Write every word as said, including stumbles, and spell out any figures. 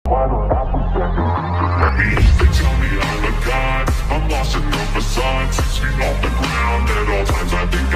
Let me, they tell me I'm a god. I'm lost in the facade, six feet off the ground. At all times I think